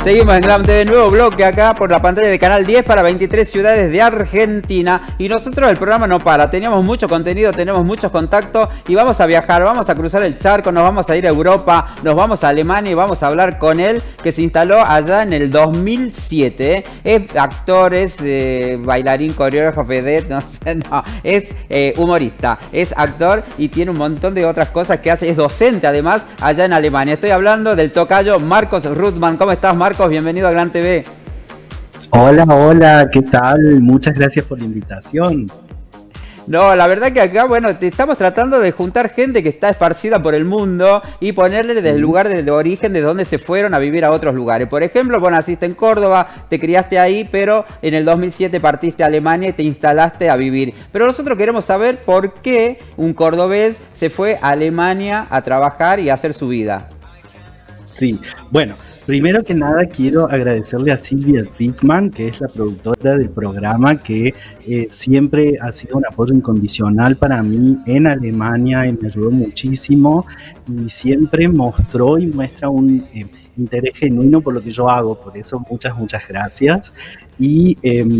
Seguimos en Glam TV, nuevo bloque acá por la pantalla de Canal 10 para 23 ciudades de Argentina. Y nosotros el programa no para, teníamos mucho contenido, tenemos muchos contactos y vamos a viajar, vamos a cruzar el charco, nos vamos a ir a Europa, nos vamos a Alemania y vamos a hablar con él, que se instaló allá en el 2007. Es actor, es bailarín, coreógrafo, vedette, no sé, no, es humorista, es actor y tiene un montón de otras cosas que hace, es docente además allá en Alemania. Estoy hablando del tocayo Marcos Ruttmann. ¿Cómo estás, Marcos? Bienvenido a Glam TV. Hola, hola, ¿qué tal? Muchas gracias por la invitación. No, la verdad que acá, bueno, estamos tratando de juntar gente que está esparcida por el mundo y ponerle desde el lugar de origen de donde se fueron a vivir a otros lugares. Por ejemplo, vos naciste en Córdoba, te criaste ahí, pero en el 2007 partiste a Alemania y te instalaste a vivir. Pero nosotros queremos saber por qué un cordobés se fue a Alemania a trabajar y a hacer su vida. Sí, bueno, primero que nada quiero agradecerle a Silvia Zickman, que es la productora del programa, que siempre ha sido un apoyo incondicional para mí en Alemania y me ayudó muchísimo y siempre mostró y muestra un interés genuino por lo que yo hago, por eso muchas gracias. Y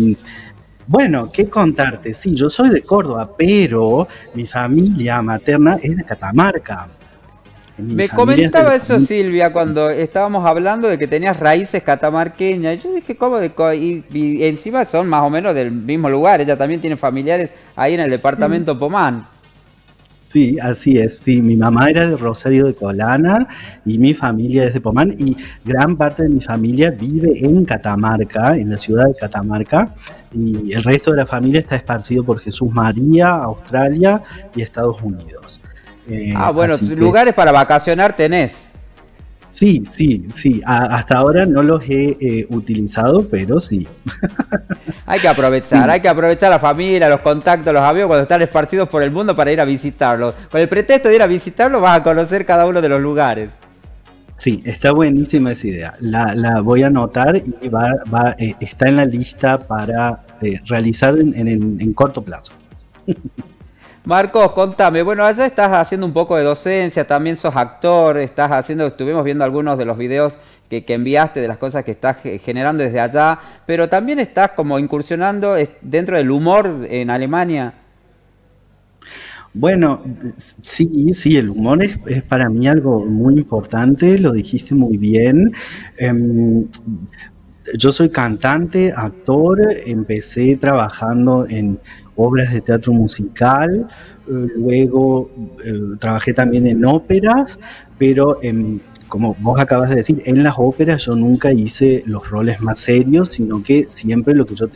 bueno, ¿qué contarte? Sí, yo soy de Córdoba, pero mi familia materna es de Catamarca. Me comentaba eso Silvia cuando estábamos hablando de que tenías raíces catamarqueñas. Yo dije, ¿cómo? Y encima son más o menos del mismo lugar. Ella también tiene familiares ahí en el departamento Pomán. Sí, así es. Sí, mi mamá era de Rosario de Colana y mi familia es de Pomán. Y gran parte de mi familia vive en Catamarca, en la ciudad de Catamarca. Y el resto de la familia está esparcido por Jesús María, Australia y Estados Unidos. Bueno, lugares para vacacionar tenés. Sí. Hasta ahora no los he utilizado, pero sí. Hay que aprovechar la familia, los contactos, los amigos cuando están esparcidos por el mundo para ir a visitarlos. Con el pretexto de ir a visitarlos vas a conocer cada uno de los lugares. Sí, está buenísima esa idea. La voy a anotar y está en la lista para realizar en corto plazo. Marcos, contame, bueno, allá estás haciendo un poco de docencia, también sos actor, estuvimos viendo algunos de los videos que enviaste de las cosas que estás generando desde allá, pero también estás como incursionando dentro del humor en Alemania. Bueno, sí, el humor es para mí algo muy importante, lo dijiste muy bien. Yo soy cantante, actor, empecé trabajando en obras de teatro musical, luego trabajé también en óperas, pero como vos acabas de decir, en las óperas yo nunca hice los roles más serios, sino que siempre lo que yo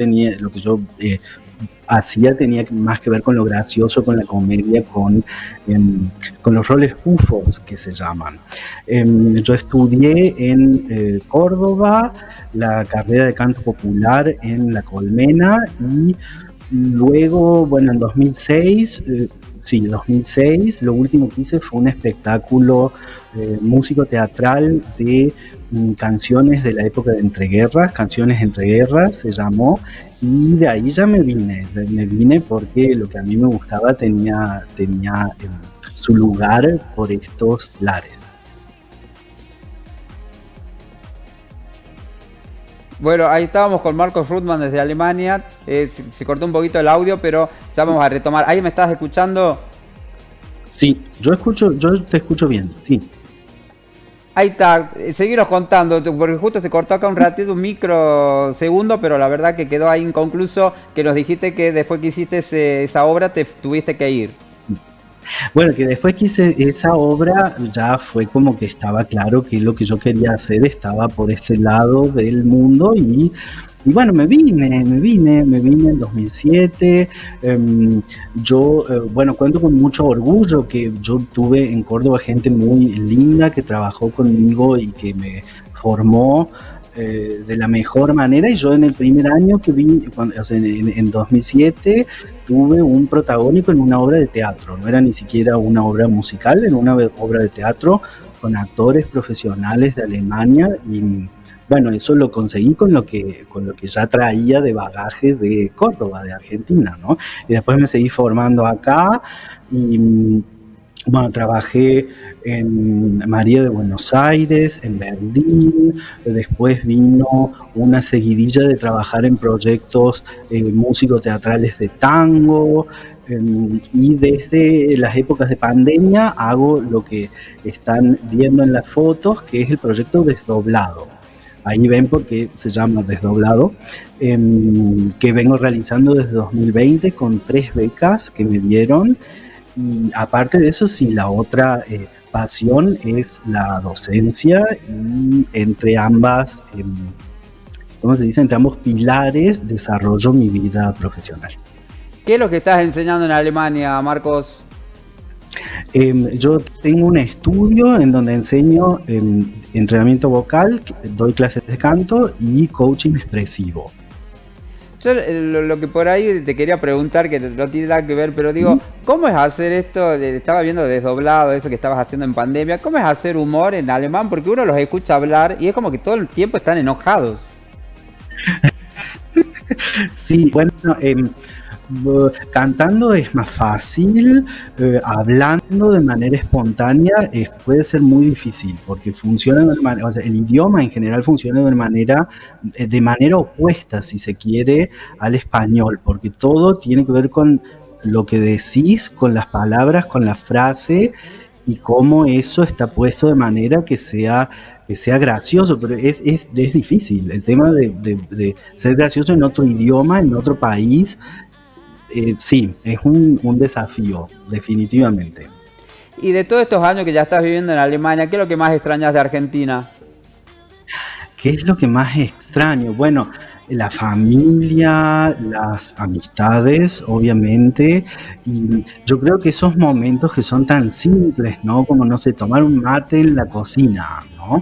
hacía tenía más que ver con lo gracioso, con la comedia, con los roles bufos que se llaman. Yo estudié en Córdoba la carrera de canto popular en La Colmena y luego, bueno, en 2006, lo último que hice fue un espectáculo músico teatral de canciones de la época de entreguerras, Canciones entre guerras se llamó, y de ahí ya me vine porque lo que a mí me gustaba tenía su lugar por estos lares. Bueno, ahí estábamos con Marcos Ruttmann desde Alemania. Se cortó un poquito el audio, pero ya vamos a retomar. ¿Ahí me estás escuchando? Sí, yo te escucho bien, sí. Ahí está, seguiros contando, porque justo se cortó acá un ratito, un microsegundo, pero la verdad que quedó ahí inconcluso, que nos dijiste que después que hiciste esa obra te tuviste que ir. Bueno, que después que hice esa obra ya fue como que estaba claro que lo que yo quería hacer estaba por este lado del mundo y bueno, me vine en 2007. Bueno, cuento con mucho orgullo que yo tuve en Córdoba gente muy linda que trabajó conmigo y que me formó de la mejor manera, y yo en el primer año que vine, en 2007, tuve un protagónico en una obra de teatro, no era ni siquiera una obra musical, en una obra de teatro con actores profesionales de Alemania, y bueno, eso lo conseguí con lo que ya traía de bagaje de Córdoba, de Argentina, ¿no? Y después me seguí formando acá y bueno, trabajé en María de Buenos Aires, en Berlín. Después vino una seguidilla de trabajar en proyectos músico-teatrales de tango. Y desde las épocas de pandemia hago lo que están viendo en las fotos, que es el proyecto Desdoblado. Ahí ven por qué se llama Desdoblado, que vengo realizando desde 2020 con 3 becas que me dieron. Y aparte de eso, sí, la otra pasión es la docencia, y entre ambas, ¿cómo se dice? Entre ambos pilares desarrollo mi vida profesional. ¿Qué es lo que estás enseñando en Alemania, Marcos? Yo tengo un estudio en donde enseño entrenamiento vocal, doy clases de canto y coaching expresivo. Yo lo que por ahí te quería preguntar, que no tiene nada que ver, pero digo, ¿cómo es hacer esto? Estaba viendo Desdoblado, eso que estabas haciendo en pandemia. ¿Cómo es hacer humor en alemán? Porque uno los escucha hablar y es como que todo el tiempo están enojados. Sí, bueno, cantando es más fácil, hablando de manera espontánea puede ser muy difícil, porque funciona de manera, o sea, el idioma en general funciona de manera opuesta, si se quiere, al español, porque todo tiene que ver con lo que decís, con las palabras, con la frase, y cómo eso está puesto de manera que sea gracioso, pero es difícil. El tema de ser gracioso en otro idioma, en otro país, sí, es un desafío, definitivamente. Y de todos estos años que ya estás viviendo en Alemania, ¿qué es lo que más extrañas de Argentina? ¿Qué es lo que más extraño? Bueno, la familia, las amistades, obviamente, y yo creo que esos momentos que son tan simples, ¿no? Como, no sé, tomar un mate en la cocina, ¿no?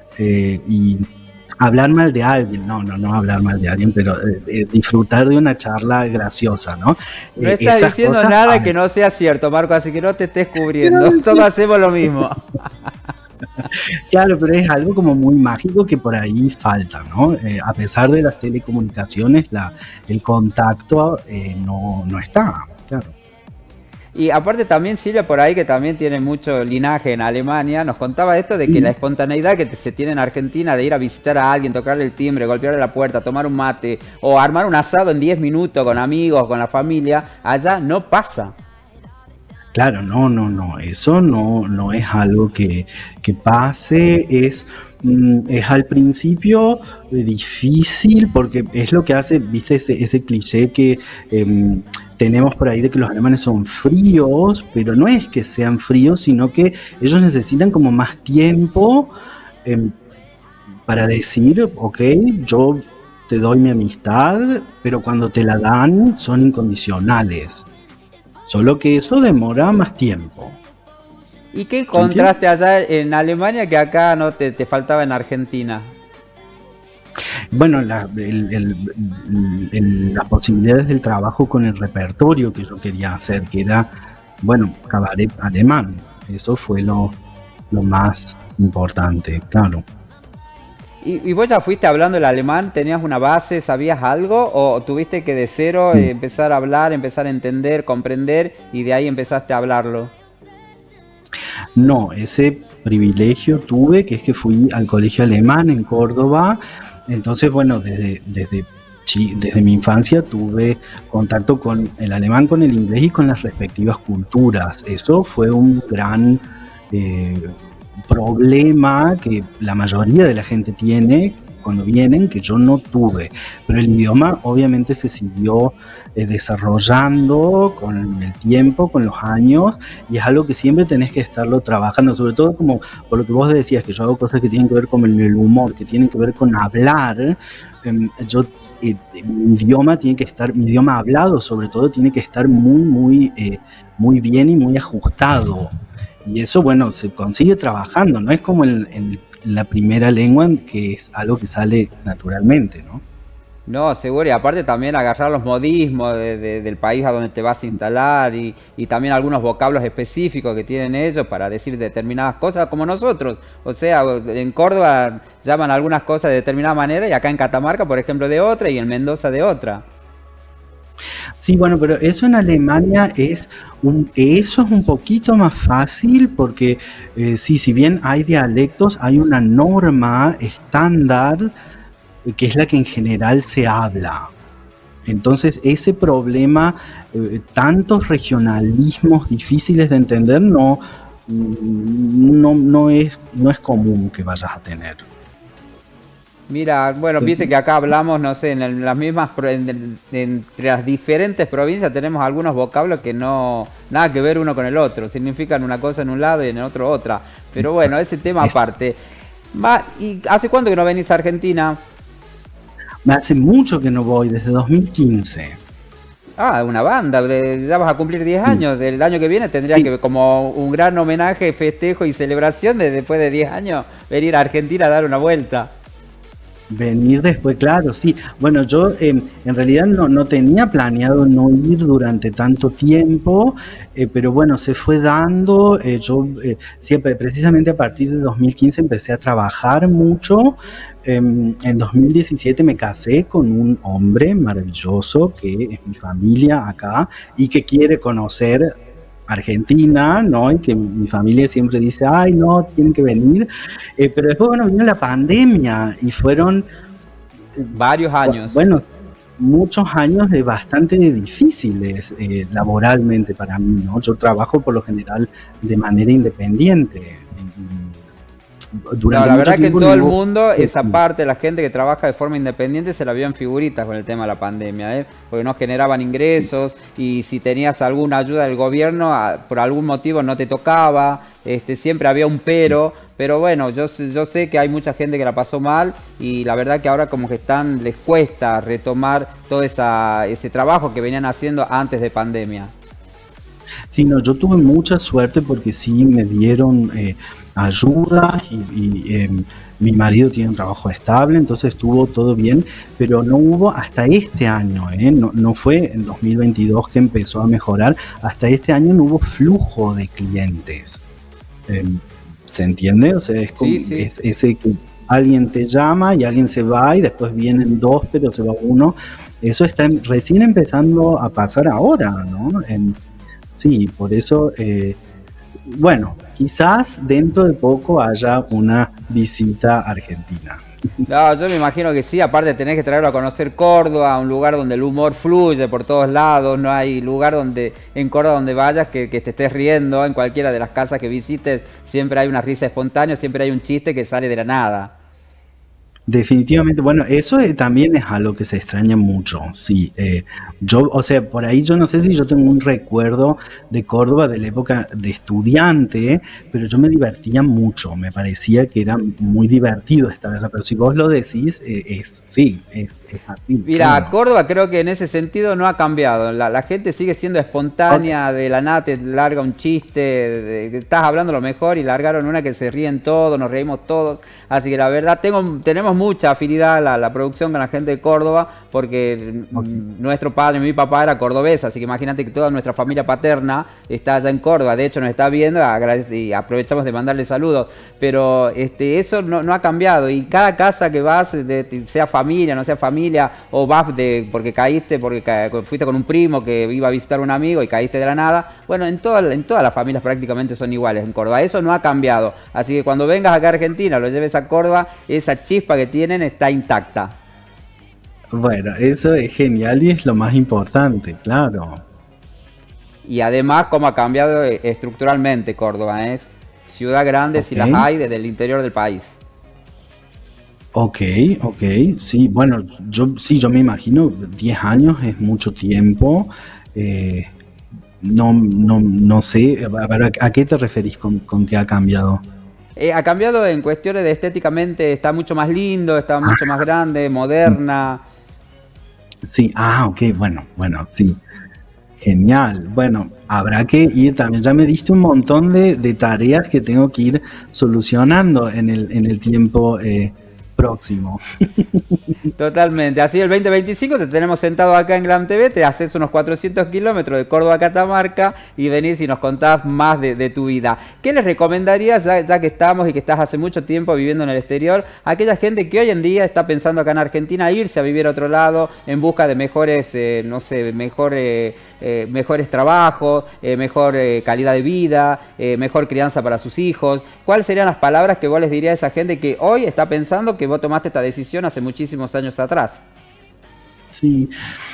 Y hablar mal de alguien, no hablar mal de alguien, pero disfrutar de una charla graciosa, ¿no? No estás diciendo nada que no sea cierto, Marco, así que no te estés cubriendo. Todos hacemos lo mismo. Claro, pero es algo como muy mágico que por ahí falta, ¿no? A pesar de las telecomunicaciones, el contacto no está, claro. Y aparte también Silvia por ahí, que también tiene mucho linaje en Alemania, nos contaba esto de que la espontaneidad que se tiene en Argentina de ir a visitar a alguien, tocarle el timbre, golpearle la puerta, tomar un mate o armar un asado en 10 minutos con amigos, con la familia, allá no pasa. Claro, no, eso no es algo que pase, es al principio difícil, porque es lo que hace, viste, ese cliché que tenemos por ahí de que los alemanes son fríos, pero no es que sean fríos, sino que ellos necesitan como más tiempo para decir, ok, yo te doy mi amistad, pero cuando te la dan son incondicionales. Solo que eso demora más tiempo. ¿Y qué encontraste allá en Alemania que acá no te faltaba en Argentina? Bueno, las posibilidades del trabajo con el repertorio que yo quería hacer, que era, bueno, cabaret alemán. Eso fue lo más importante, claro. ¿Y vos ya fuiste hablando el alemán? ¿Tenías una base? ¿Sabías algo? ¿O tuviste que de cero empezar a hablar, empezar a entender, comprender y de ahí empezaste a hablarlo? No, ese privilegio tuve, que es que fui al colegio alemán en Córdoba. Entonces, bueno, desde mi infancia tuve contacto con el alemán, con el inglés y con las respectivas culturas. Eso fue un gran problema que la mayoría de la gente tiene cuando vienen, que yo no tuve, pero el idioma obviamente se siguió desarrollando con el tiempo, con los años, y es algo que siempre tenés que estarlo trabajando, sobre todo como por lo que vos decías, que yo hago cosas que tienen que ver con el humor, que tienen que ver con hablar. Mi idioma hablado sobre todo tiene que estar muy bien y muy ajustado. Y eso, bueno, se consigue trabajando, no es como en la primera lengua, que es algo que sale naturalmente, ¿no? No, seguro, y aparte también agarrar los modismos del país a donde te vas a instalar y también algunos vocablos específicos que tienen ellos para decir determinadas cosas, como nosotros. O sea, en Córdoba llaman algunas cosas de determinada manera y acá en Catamarca, por ejemplo, de otra y en Mendoza de otra. Sí, bueno, pero eso en Alemania eso es un poquito más fácil porque sí, si bien hay dialectos, hay una norma estándar que es la que en general se habla. Entonces ese problema, tantos regionalismos difíciles de entender, no es común que vayas a tener. Mira, bueno, viste que acá hablamos, no sé, las mismas, entre las diferentes provincias tenemos algunos vocablos que no, nada que ver uno con el otro, significan una cosa en un lado y en el otro otra. Pero bueno, ese tema aparte. ¿Y hace cuánto que no venís a Argentina? Hace mucho que no voy, desde 2015. Ah, una banda, ya vas a cumplir 10 años, del año que viene tendrías que, como un gran homenaje, festejo y celebración de después de 10 años, venir a Argentina a dar una vuelta. Venir después, claro, sí. Bueno, yo en realidad no tenía planeado no ir durante tanto tiempo, pero bueno, se fue dando. Yo siempre, precisamente a partir de 2015 empecé a trabajar mucho. En 2017 me casé con un hombre maravilloso que es mi familia acá y que quiere conocer Argentina, ¿no? Y que mi familia siempre dice, ay, no, tienen que venir. Pero después, bueno, vino la pandemia y fueron varios años. Bueno, muchos años bastante difíciles laboralmente para mí, ¿no? Yo trabajo por lo general de manera independiente. La verdad que en todo el mundo esa parte de la gente que trabaja de forma independiente se la vio en figuritas con el tema de la pandemia, porque no generaban ingresos y si tenías alguna ayuda del gobierno por algún motivo no te tocaba, siempre había un pero bueno, yo sé que hay mucha gente que la pasó mal y la verdad que ahora como que les cuesta retomar todo ese trabajo que venían haciendo antes de pandemia. Sí, no, yo tuve mucha suerte porque sí me dieron ayuda y mi marido tiene un trabajo estable, entonces estuvo todo bien, pero no hubo hasta este año, no fue en 2022 que empezó a mejorar, hasta este año no hubo flujo de clientes. ¿Se entiende? O sea, es como sí. Es ese que alguien te llama y alguien se va y después vienen dos, pero se va uno. Eso está recién empezando a pasar ahora, ¿no? Sí, por eso, bueno, quizás dentro de poco haya una visita a Argentina. No, yo me imagino que sí, aparte tenés que traerlo a conocer Córdoba, un lugar donde el humor fluye por todos lados, no hay lugar en Córdoba donde vayas que te estés riendo, en cualquiera de las casas que visites siempre hay una risa espontánea, siempre hay un chiste que sale de la nada. Definitivamente, bueno, eso también es algo que se extraña mucho, sí. O sea, por ahí yo no sé si yo tengo un recuerdo de Córdoba de la época de estudiante, pero yo me divertía mucho, me parecía que era muy divertido estar allá, pero si vos lo decís, es así. Mira, claro. Córdoba creo que en ese sentido no ha cambiado, la gente sigue siendo espontánea, de la nada te larga un chiste, estás hablando lo mejor y largaron una que se ríen todos, nos reímos todos, así que la verdad tenemos mucha afinidad la producción con la gente de Córdoba, porque nuestro padre, mi papá era cordobés, así que imagínate que toda nuestra familia paterna está allá en Córdoba, de hecho nos está viendo y aprovechamos de mandarle saludos, pero eso no ha cambiado y cada casa que vas, sea familia, no sea familia, o vas porque fuiste con un primo que iba a visitar a un amigo y caíste de la nada, bueno, en todas las familias prácticamente son iguales en Córdoba, eso no ha cambiado, así que cuando vengas acá a Argentina, lo lleves a Córdoba, esa chispa que tienen está intacta. Bueno, eso es genial y es lo más importante, claro. Y además cómo ha cambiado estructuralmente Córdoba, ciudad grande, si las hay, desde el interior del país. Ok, sí, bueno, yo me imagino, 10 años es mucho tiempo, no sé, ¿a qué te referís con que ha cambiado? Ha cambiado en cuestiones de estéticamente, está mucho más lindo, está mucho más grande, moderna. Sí, ok, bueno, sí. Genial. Bueno, habrá que ir también. Ya me diste un montón de tareas que tengo que ir solucionando en el tiempo próximo. Totalmente. Así el 2025 te tenemos sentado acá en Glam TV, te haces unos 400 kilómetros de Córdoba a Catamarca y venís y nos contás más de tu vida. ¿Qué les recomendarías, ya que estamos y que estás hace mucho tiempo viviendo en el exterior, a aquella gente que hoy en día está pensando acá en Argentina irse a vivir a otro lado en busca de mejores, no sé, mejores trabajos, mejor calidad de vida, mejor crianza para sus hijos? ¿Cuáles serían las palabras que vos les dirías a esa gente que hoy está pensando que vos tomaste esta decisión hace muchísimos años atrás? Sí.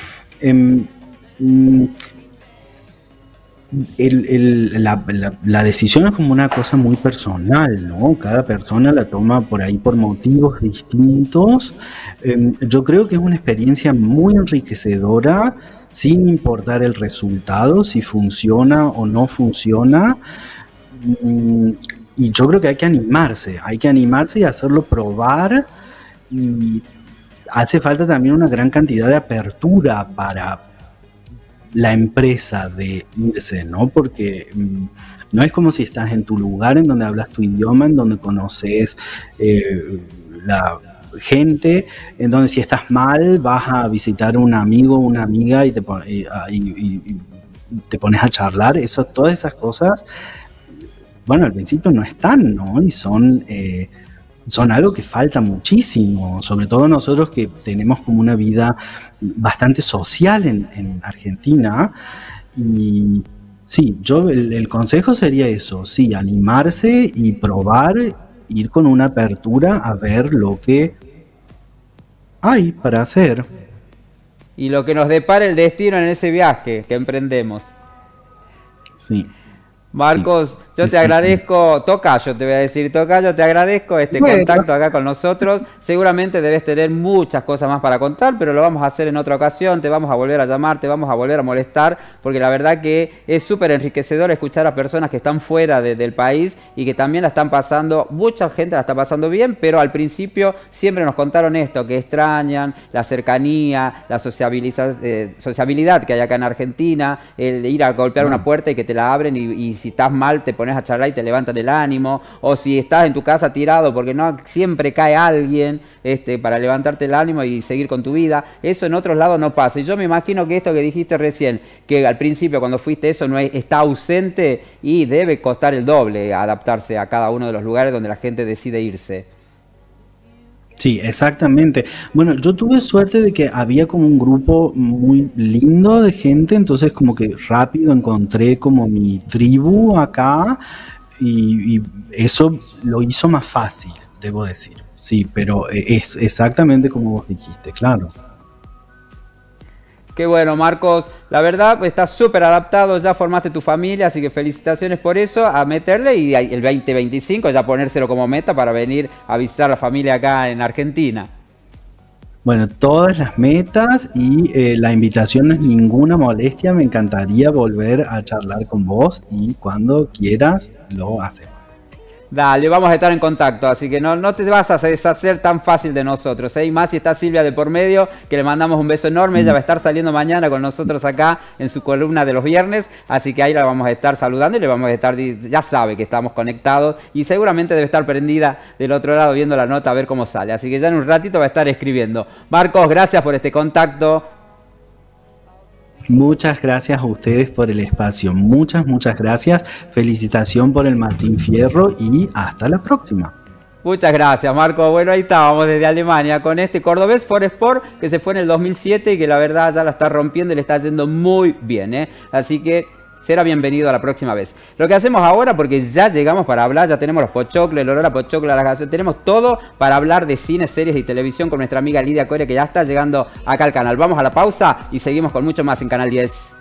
La decisión es como una cosa muy personal, ¿no? Cada persona la toma por ahí por motivos distintos. Yo creo que es una experiencia muy enriquecedora, sin importar el resultado, si funciona o no funciona. Y yo creo que hay que animarse y hacerlo probar. Y hace falta también una gran cantidad de apertura para la empresa de irse, ¿no? Porque no es como si estás en tu lugar, en donde hablas tu idioma, en donde conoces la gente, en donde si estás mal vas a visitar a un amigo o una amiga y te pones a charlar. Todas esas cosas, bueno, al principio no están, ¿no? Y son algo que falta muchísimo, sobre todo nosotros que tenemos como una vida bastante social en Argentina. Y sí, el consejo sería eso, sí, animarse y probar, ir con una apertura a ver lo que hay para hacer. Y lo que nos depara el destino en ese viaje que emprendemos. Sí. Marcos, yo te agradezco, Tocayo, te voy a decir, Tocayo, te agradezco contacto acá con nosotros. Seguramente debes tener muchas cosas más para contar, pero lo vamos a hacer en otra ocasión, te vamos a volver a llamar, te vamos a volver a molestar, porque la verdad que es súper enriquecedor escuchar a personas que están fuera del país y que también la están pasando, mucha gente la está pasando bien, pero al principio siempre nos contaron esto, que extrañan la cercanía, la sociabilidad que hay acá en Argentina, el ir a golpear una puerta y que te la abren y si estás mal te pones a charlar y te levantan el ánimo, o si estás en tu casa tirado porque no siempre cae alguien para levantarte el ánimo y seguir con tu vida. Eso en otros lados no pasa. Y yo me imagino que esto que dijiste recién, que al principio cuando fuiste eso está ausente y debe costar el doble adaptarse a cada uno de los lugares donde la gente decide irse. Sí, exactamente. Bueno, yo tuve suerte de que había como un grupo muy lindo de gente, entonces como que rápido encontré como mi tribu acá y eso lo hizo más fácil, debo decir. Sí, pero es exactamente como vos dijiste, claro. Qué bueno, Marcos. La verdad, estás súper adaptado, ya formaste tu familia, así que felicitaciones por eso, a meterle y el 2025 ya ponérselo como meta para venir a visitar a la familia acá en Argentina. Bueno, todas las metas y la invitación no es ninguna molestia, me encantaría volver a charlar con vos y cuando quieras lo hacemos. Dale, vamos a estar en contacto, así que no te vas a deshacer tan fácil de nosotros, ¿eh? Y más si está Silvia de por medio, que le mandamos un beso enorme. Ella va a estar saliendo mañana con nosotros acá en su columna de los viernes, así que ahí la vamos a estar saludando y le vamos a estar, ya sabe que estamos conectados y seguramente debe estar prendida del otro lado viendo la nota a ver cómo sale, así que ya en un ratito va a estar escribiendo. Marcos, gracias por este contacto. Muchas gracias a ustedes por el espacio, muchas gracias, felicitación por el Martín Fierro y hasta la próxima. Muchas gracias, Marco. Bueno, ahí estábamos desde Alemania con este cordobés Foresport que se fue en el 2007 y que la verdad ya la está rompiendo y le está yendo muy bien, ¿eh? Así que será bienvenido a la próxima vez. Lo que hacemos ahora, porque ya llegamos para hablar, ya tenemos los pochoclos, el olor a pochoclo, las gaseosas, tenemos todo para hablar de cine, series y televisión con nuestra amiga Lidia Coria, que ya está llegando acá al canal. Vamos a la pausa y seguimos con mucho más en Canal 10.